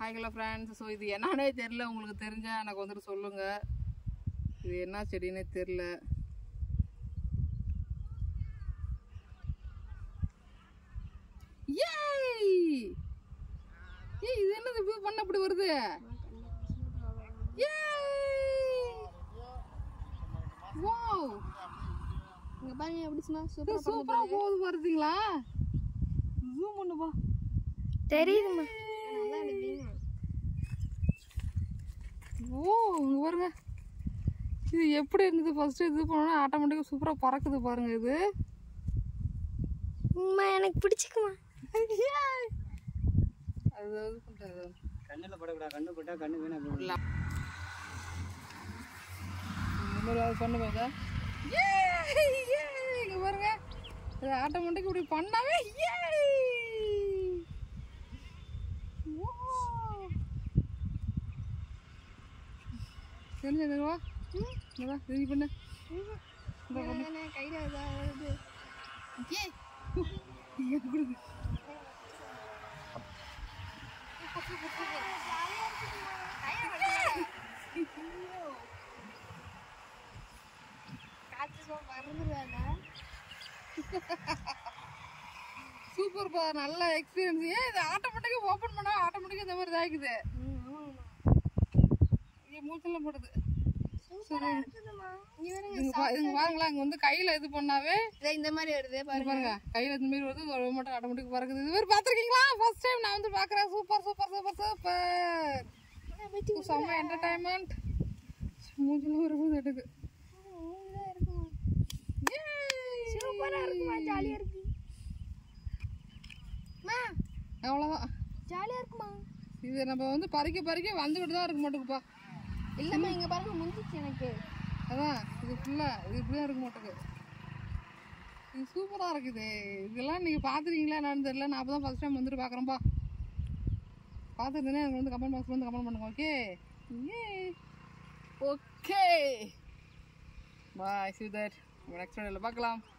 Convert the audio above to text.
Hello friends. So இது என்னன்னே தெரில, உங்களுக்கு தெரிஞ்சா எனக்கு வந்துட்டு சொல்லுங்க. இது என்ன செடின்னே தெரில. ஏய் இது என்னது வியூ பண்ண அப்படி வருது? வாவ், இங்க பாருங்க எப்படி சூப்பரா போகுது பாருங்களா? ஜூம் பண்ணுப்பா, தெரியுதுமா? ஓ இங்க பாருங்க, இது எப்படி இருந்தது ஃபர்ஸ்ட் இது பண்ணோன்னா ஆட்டோமேட்டிக்காக சூப்பராக பறக்குது பாருங்க. இது எனக்கு பிடிச்சிக்குமா? அது கண்ணுல படக்கூடாது, கண்ணு போட்டா கண்ணு வீணா போயிடும். இந்த மாதிரி அது பண்ணுவேன் சார். இங்க பாருங்க, இது ஆட்டோமேட்டிக் இப்படி பண்ணாவே தெரிஞ்சதுவா இது பண்ணு. கையில வருது. சூப்பர் பா, நல்ல எக்ஸ்பீரியன்ஸ். ஏன் இது ஆட்டோமேட்டிக்கா ஓபன் பண்ணா ஆட்டோமேட்டிக்கா இந்த மாதிரி இதாகுது. இங்க மூச்செல்லாம் போடுது. இங்க பாருங்களா, இங்க வந்து கையில இது பண்ணாவே இந்த மாதிரி வருது பாருங்க. கையில இந்த மாதிரி வருது, ஒரு மட்டும் ஆட்டோமேட்டிக் பறக்குது. இது மாதிரி பாத்திருக்கீங்களா? ஃபர்ஸ்ட் டைம் நான் வந்து பாக்குறேன். சூப்பர் சூப்பர் சூப்பர் சூப்பர், செம்ம என்டர்டைன்மெண்ட். மூச்செல்லாம் வரும்போது எடுக்கு. சூப்பரா இருக்குமா? ஜாலியா இருக்கு. அவ்வளவுதான், ஜாலியா இருக்குமா? இது நம்ம வந்து பறிக்க பறிக்க வந்துகிட்டு தான் இருக்க மாட்டேங்குப்பா. இல்லம்மா, இங்க பாருங்க முடிஞ்சிச்சு எனக்கு. அதான் இது ஃபுல்லா இது இப்படிதான் இருக்க மாட்டேங்குது. இது சூப்பரா இருக்குது. இதெல்லாம் நீங்க பாத்துருக்கீங்களா என்னன்னு தெரியல. நான் அப்பதான் ஃபர்ஸ்ட் டைம் வந்துட்டு பாக்குறேன்ப்பா. பாத்துருந்தேன்னா எனக்கு வந்து கமெண்ட் பாக்ஸ்ல வந்து கமெண்ட் பண்ணுங்க. Okay okay bye, see you there. Next வீடியோல பார்க்கலாம்.